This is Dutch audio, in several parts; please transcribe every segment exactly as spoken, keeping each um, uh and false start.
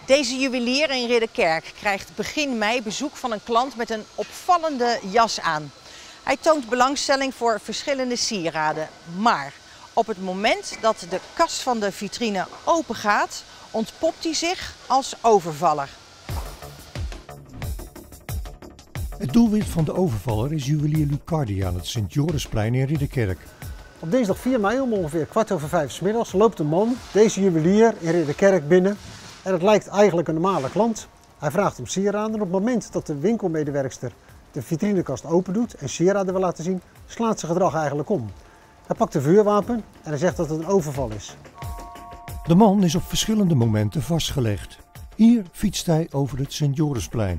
Deze juwelier in Ridderkerk krijgt begin mei bezoek van een klant met een opvallende jas aan. Hij toont belangstelling voor verschillende sieraden, maar op het moment dat de kast van de vitrine open gaat, ontpopt hij zich als overvaller. Het doelwit van de overvaller is juwelier Lucardi aan het Sint-Jorisplein in Ridderkerk. Op dinsdag vier mei om ongeveer kwart over vijf 's middags loopt een man deze juwelier in Ridderkerk binnen. En het lijkt eigenlijk een normale klant. Hij vraagt om sieraden en op het moment dat de winkelmedewerkster de vitrinekast open doet en sieraden wil laten zien, slaat zijn gedrag eigenlijk om. Hij pakt een vuurwapen en hij zegt dat het een overval is. De man is op verschillende momenten vastgelegd. Hier fietst hij over het Sint-Jorisplein.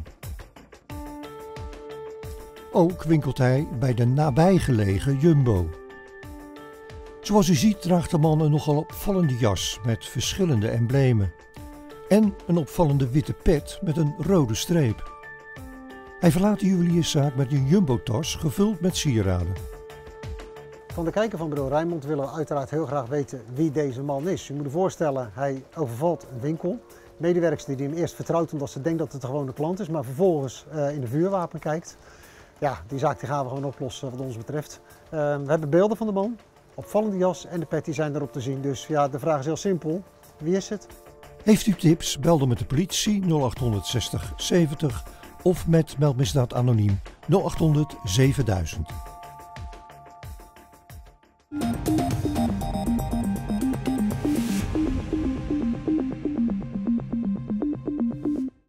Ook winkelt hij bij de nabijgelegen Jumbo. Zoals u ziet draagt de man een nogal opvallende jas met verschillende emblemen. En een opvallende witte pet met een rode streep. Hij verlaat de juwelierszaak met een jumbo-tas gevuld met sieraden. Van de kijker van bureau Rijnmond willen we uiteraard heel graag weten wie deze man is. Je moet je voorstellen, hij overvalt een winkel. Medewerkster die hem eerst vertrouwt omdat ze denkt dat het een gewone klant is, maar vervolgens uh, in de vuurwapen kijkt. Ja, die zaak die gaan we gewoon oplossen wat ons betreft. Uh, we hebben beelden van de man, opvallende jas en de pet die zijn erop te zien. Dus ja, de vraag is heel simpel. Wie is het? Heeft u tips? Bel dan met de politie nul acht zestig zeventig of met Meldmisdaad Anoniem nul acht honderd zevenduizend.